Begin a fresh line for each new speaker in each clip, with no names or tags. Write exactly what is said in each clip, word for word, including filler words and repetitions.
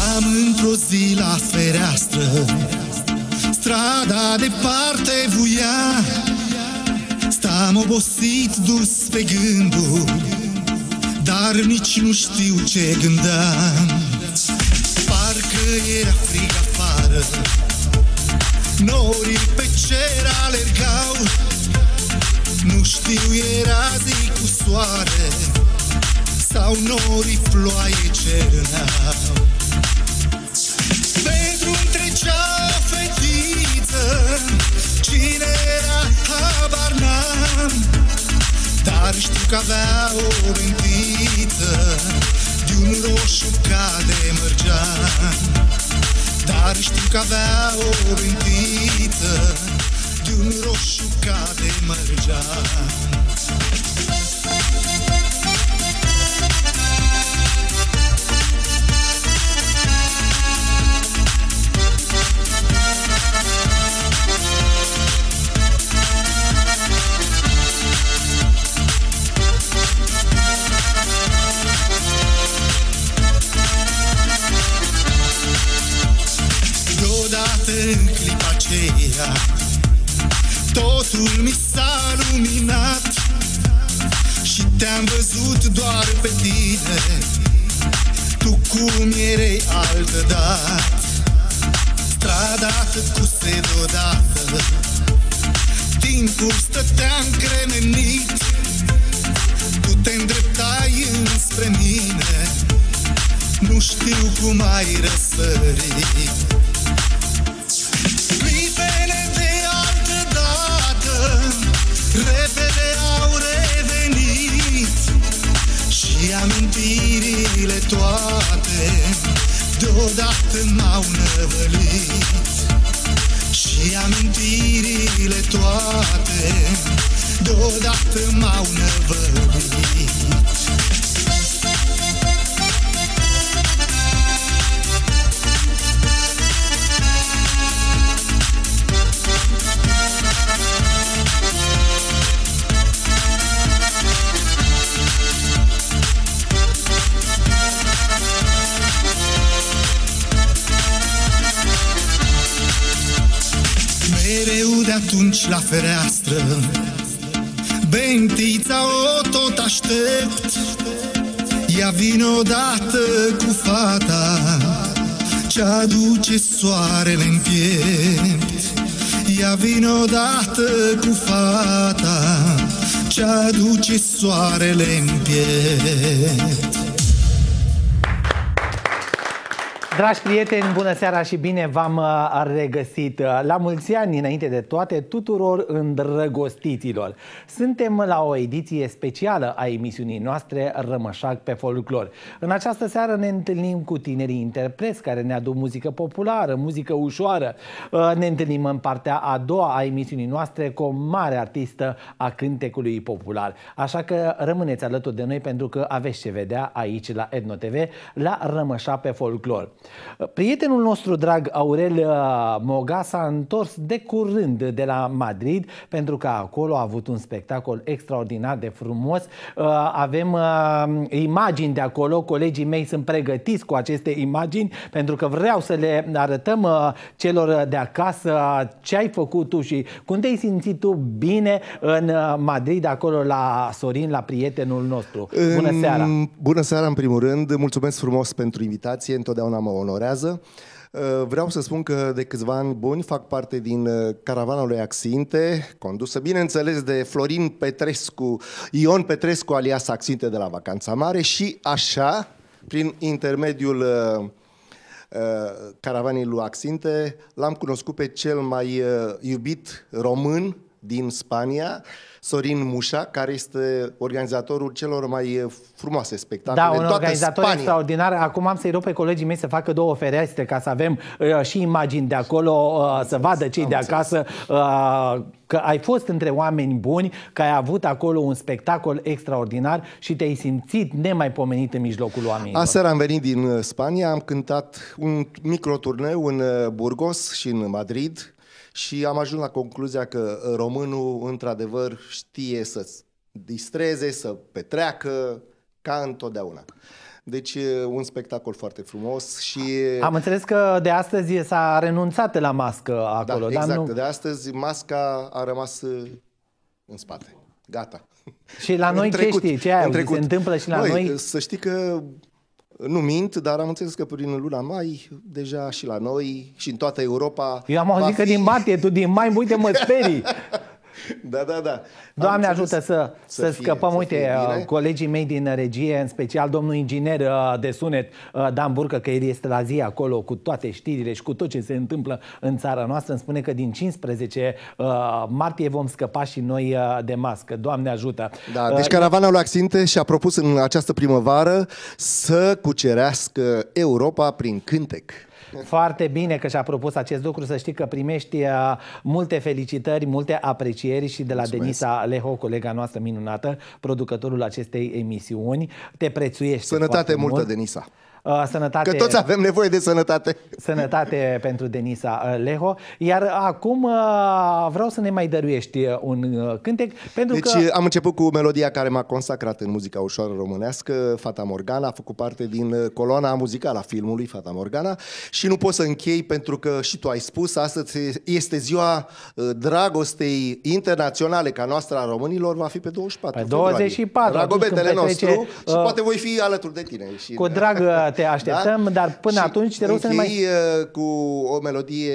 Stăm într-o zi la fereastră, strada departe vuia. Stăm obosit, dus pe gânduri, dar nici nu știu ce gândeam. Parcă era frig afară, norii pe cer alergau. Nu știu, era zi cu soare sau norii ploaie cerneau. Pe drum trecea o fetiță, cine era habar n-am, dar știu că avea o lentiță de-un roșu ca de mărgean. Dar știu că avea o lentiță de-un roșu ca de mărgean. În clipa aceea totul mi s-a luminat și te-am văzut doar pe tine, tu cum erai altădat. Strada tăcuse deodată, timpul stătea încremenit, tu te îndreptai înspre mine, nu știu cum ai răsărit. Repede au revenit și amintirile toate deodată m-au năvălit. Și amintirile toate deodată m-au năvălit. Mereu de atunci la fereastră, bentița o tot aștept. Ea vine odată cu fata ce aduce soarele în piept. Ea vine odată cu fata ce aduce soarele în piept.
Dragi prieteni, bună seara și bine v-am regăsit. La mulți ani, înainte de toate, tuturor îndrăgostiților. Suntem la o ediție specială a emisiunii noastre Rămășac pe folclor. În această seară ne întâlnim cu tinerii interpreți care ne aduc muzică populară, muzică ușoară. Ne întâlnim în partea a doua a emisiunii noastre cu o mare artistă a cântecului popular. Așa că rămâneți alături de noi pentru că aveți ce vedea aici la Etno T V, la Rămășac pe folclor. Prietenul nostru drag Aurel Moga s-a întors de curând de la Madrid pentru că acolo a avut un spectacol extraordinar de frumos. Avem imagini de acolo, colegii mei sunt pregătiți cu aceste imagini pentru că vreau să le arătăm celor de acasă ce ai făcut tu și cum te-ai simțit tu bine în Madrid, acolo la Sorin, la prietenul nostru. Bună seara!
Bună seara în primul rând, mulțumesc frumos pentru invitație, întotdeauna mă onorează. Vreau să spun că de câțiva ani buni fac parte din caravana lui Axinte, condusă bineînțeles de Florin Petrescu, Ion Petrescu alias Axinte de la Vacanța Mare și așa, prin intermediul caravanei lui Axinte, l-am cunoscut pe cel mai iubit român din Spania, Sorin Mușa, care este organizatorul celor mai frumoase spectacole
da,
în
un
toată
organizator
Spania.
Extraordinar. Acum am să-i rog pe colegii mei să facă două ferestre ca să avem uh, și imagini de acolo, uh, să vadă cei am de acasă uh, că ai fost între oameni buni, că ai avut acolo un spectacol extraordinar și te-ai simțit nemaipomenit în mijlocul oamenilor.
Aseară am venit din Spania, am cântat un microturneu în Burgos și în Madrid și am ajuns la concluzia că românul într-adevăr știe să distreze, să petreacă ca întotdeauna. Deci un spectacol foarte frumos și...
Am înțeles că de astăzi s-a renunțat la mască acolo.
Da, exact.
Dar nu...
De astăzi masca a rămas în spate. Gata.
Și la noi ce știi? Ce ai auzit? Se întâmplă și la
Băi,
noi?
Să știi că nu mint, dar am înțeles că prin luna mai, deja și la noi și în toată Europa...
Eu am auzit că
fi...
din martie, tu din mai, uite, mă sperii.
Da, da, da.
Doamne ajută să, să, să
fie,
scăpăm,
să
uite, colegii mei din regie, în special domnul inginer de sunet, Dan Burcă, că el este la zi acolo cu toate știrile și cu tot ce se întâmplă în țara noastră, îmi spune că din cincisprezece martie vom scăpa și noi de mască. Doamne ajută!
Da, deci caravana lui Axinte și-a propus în această primăvară să cucerească Europa prin cântec.
Foarte bine că și-a propus acest lucru, să știi că primești uh, multe felicitări, multe aprecieri și de la Mulțumesc. Denisa Leho, colega noastră minunată, producătorul acestei emisiuni. Te prețuiește.
Sănătate multă,
mult.
Denisa.
Uh, sănătate,
că toți avem nevoie de sănătate.
Sănătate pentru Denisa Leho. Iar acum uh, vreau să ne mai dăruiești un uh, cântec. Pentru
deci
că...
am început cu melodia care m-a consacrat în muzica ușoară românească, Fata Morgana, a făcut parte din coloana muzicală a filmului Fata Morgana și nu pot să închei pentru că și tu ai spus, astăzi este ziua dragostei internaționale ca noastră a românilor, va fi pe douăzeci și patru.
Pe douăzeci și patru.
Dragobetele nostru
uh,
și poate voi fi alături de tine. Și
cu drag te așteptăm, da? Dar până și atunci te rog să ne mai...
cu o melodie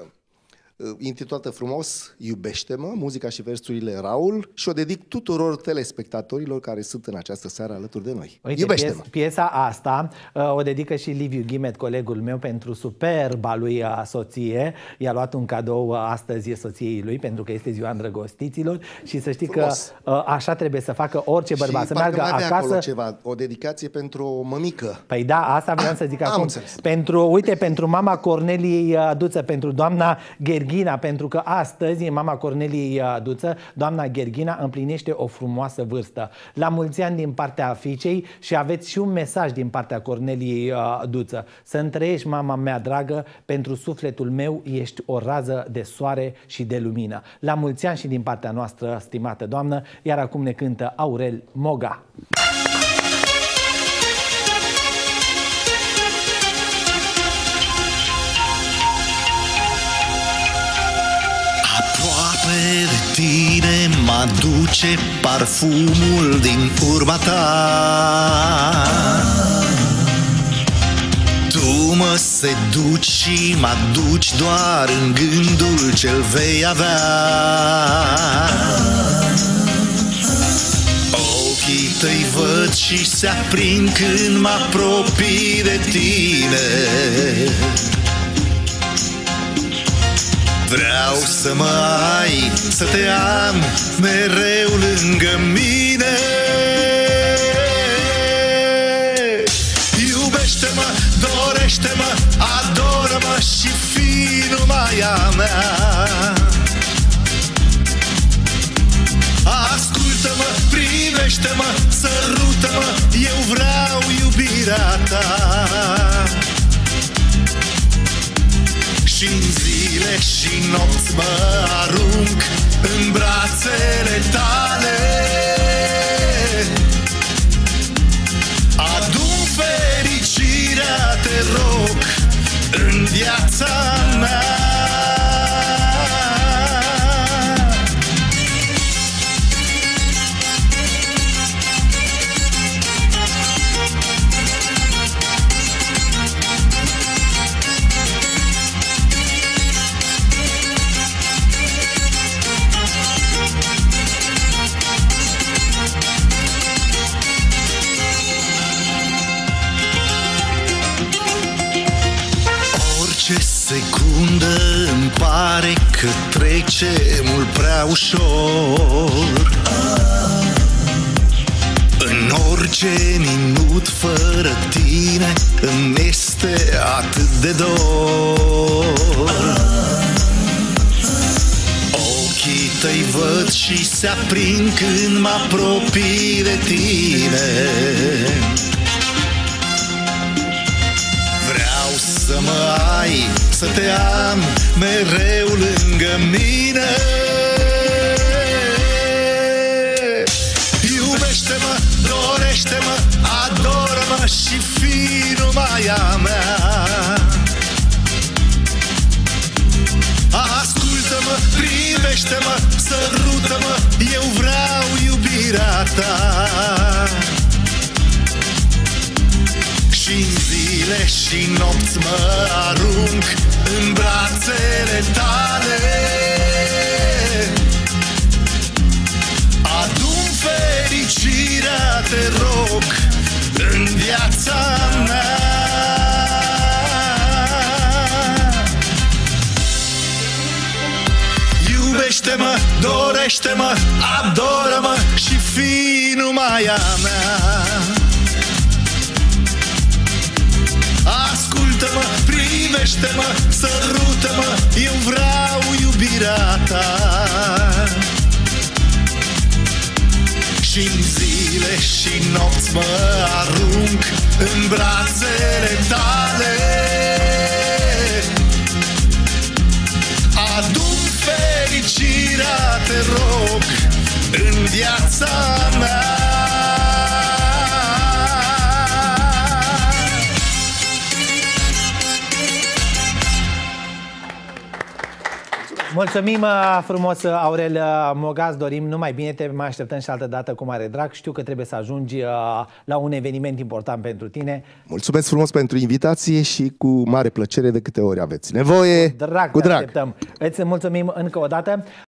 intitulată frumos Iubește-mă, muzica și versurile Raul, și o dedic tuturor telespectatorilor care sunt în această seară alături de noi.
Uite,
Iubește-mă!
Pies, piesa asta uh, o dedică și Liviu Ghimet, colegul meu, pentru superba lui uh, soție. I-a luat un cadou uh, astăzi soției lui, pentru că este ziua îndrăgostiților și să știi Frumos. că uh, așa trebuie să facă orice bărbat, și să meargă acasă.
Ceva, o dedicație pentru o mămică.
Păi da, asta vreau să zic
Am
acum.
Înțeles.
Pentru, uite, pentru mama Corneliei Duță, pentru doamna Gherghina, pentru că astăzi mama Corneliei Duță, doamna Gherghina, împlinește o frumoasă vârstă. La mulți ani din partea fiicei și aveți și un mesaj din partea Corneliei Duță. Să-mi trăiești, mama mea dragă, pentru sufletul meu ești o rază de soare și de lumină. La mulți ani și din partea noastră, stimată doamnă, iar acum ne cântă Aurel Moga.
De tine m-aduce parfumul din urma ta. Tu mă seduci și mă aduci doar în gândul ce-l vei avea. Ochii tăi văd și se aprind când mă apropii de tine. Vreau să mă ai, să te am mereu lângă mine. Iubește-mă, dorește-mă, adoră-mă și fii numai a mea. Ascultă-mă, privește-mă, sărută-mă, eu vreau iubirea ta. Și-n zile și nopți mă arunc în brațele tale. Adu-mi fericirea, te rog, în viața mea. Orice secundă îmi pare că trece mult prea ușor. În orice minut fără tine îmi este atât de dor. Ochii tăi văd și se aprind când mă apropii de tine. Vreau să mă ai, să te am mereu lângă mine. Iubește-mă, dorește-mă, adoră-mă și fii numai a mea. Ascultă-mă, privește-mă, sărută-mă, eu vreau iubirea ta. Și-n zile și nopți mă arunc în brațele tale. Adu-mi fericirea, te rog, în viața mea. Iubește-mă, dorește-mă, adoră-mă și fii numai a mea. Ascultă-mă, privește-mă, sărută-mă, eu vreau iubirea ta. Și-n zile și nopți mă arunc în brațele tale. Adu-mi fericirea, te rog, în viața mea.
Mulțumim frumos, Aurel Moga, îți dorim numai bine, te mai așteptăm și altă dată cu mare drag. Știu că trebuie să ajungi la un eveniment important pentru tine.
Mulțumesc frumos pentru invitație și cu mare plăcere de câte ori aveți nevoie.
Cu drag,
cu drag.
Așteptăm. Îți mulțumim încă o dată.